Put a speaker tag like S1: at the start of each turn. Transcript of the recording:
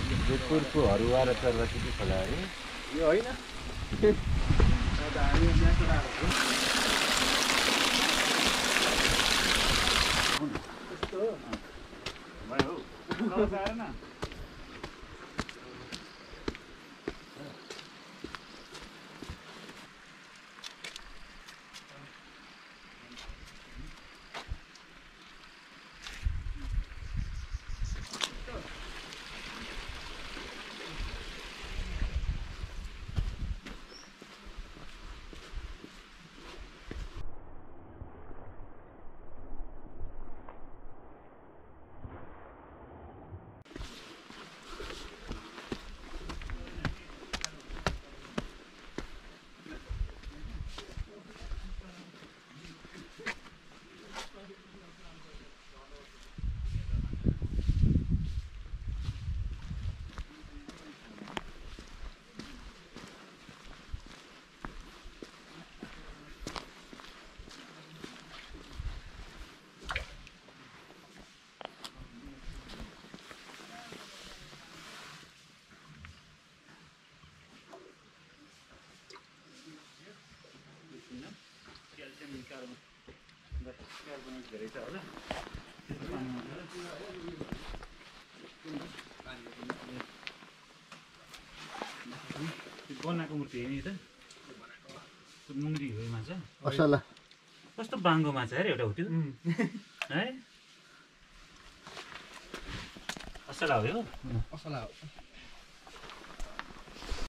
S1: जोधपुरको हरुवा र चर्वासिटी खोला अरे
S2: यो होइन
S3: बनाएको मूर्ति हो नि त मुङ्गी हो माछा
S2: असला
S3: कस्तो बाङ्गो माछा अरे एउटा हो त्यो है असला हो यो
S2: असला हो